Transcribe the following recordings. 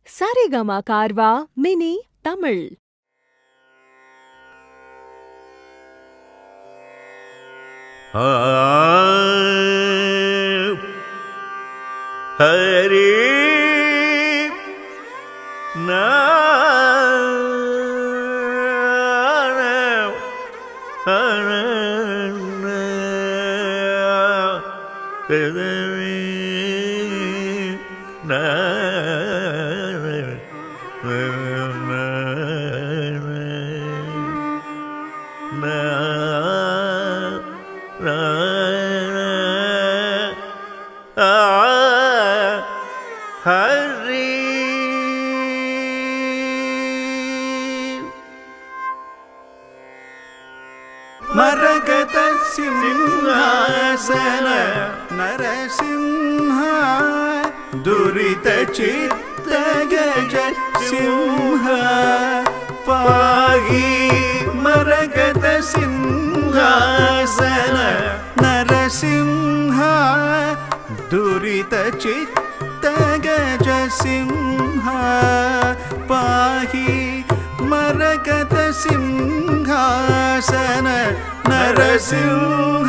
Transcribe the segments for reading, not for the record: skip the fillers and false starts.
Saregama Carvaan mini Tamil. Hari मरगत सिंहासन नरसिंह दुरित चित्त गज सिंह पाहि मरगत सिंहासन नरसिंह दुरित चित्त गज सिंह पाहि मरगत सिंहासन नरसिंह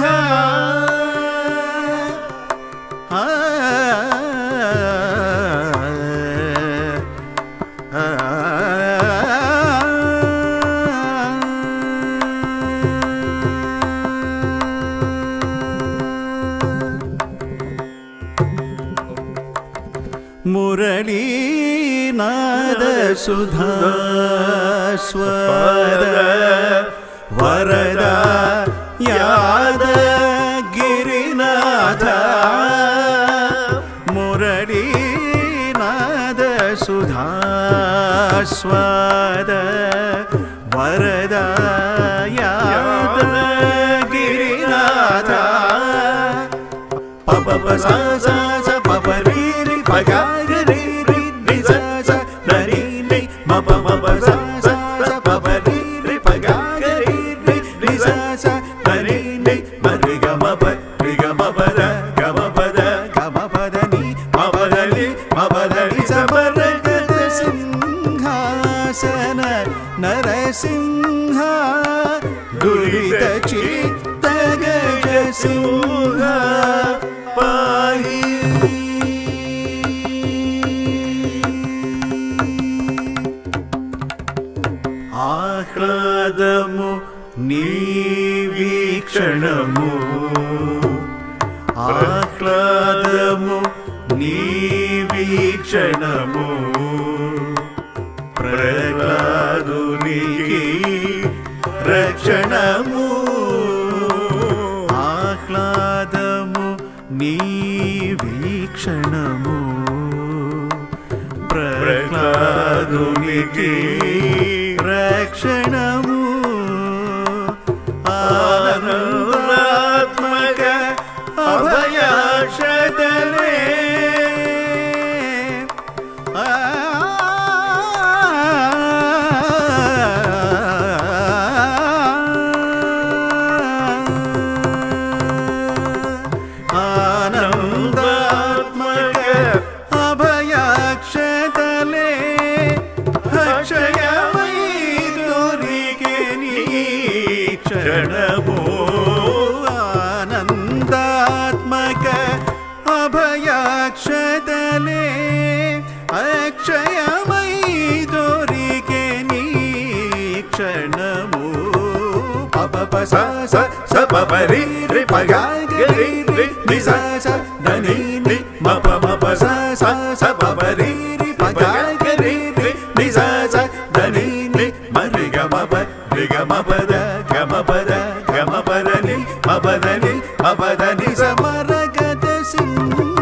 मुरली नाद सुधा स्वर वरदा याद गिरिनाथ मुरली नाद सुधा स्वर वरदा याद गिरिनाथ पप सा सा सा पप री री पगा री री री सा सा री री मप मप सा सा सा पप री री पगा री री री सा सा री री मरि ग मप रि ग मप द ग मप द ग मप द नि मप द नि मप द नि सा मरगत सिंहासन नरसिंह दुरित चित्त गज सिंह पाहि ఆహ్లాదము నీ వీక్షణము ఆహ్లాదము నీ వీక్షణము ప్రహ్లాదునికి రక్షణము ఆహ్లాదము నీ వీక్షణము ప్రహ్లాదునికి రక్షణము ఆనందాత్మక అభయాక్షతలే ఆనందాత్మక అభయాక్షతలే అక్షయమై క్షణము ఆనందాత్మక అభయాక్షతలే అక్షయమై దొరికే నీ క్షణము పప స స స పప రి రి పగ రి రి ని స స దని ని మప మప స స స పప రి రి పగ రి రి ని స స దని ని మరి గ మప రి గ మప ద గ మప ద గ మప ద ని మప ద ని మప ద ని స మరగత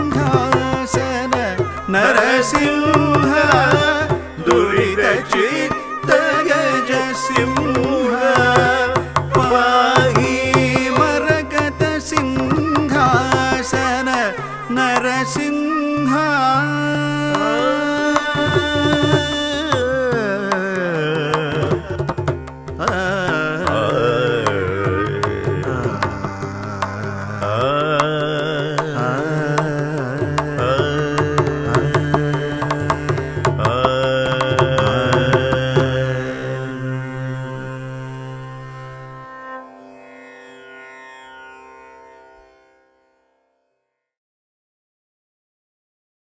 సింహాసన నరసింహ దురిత చిత్త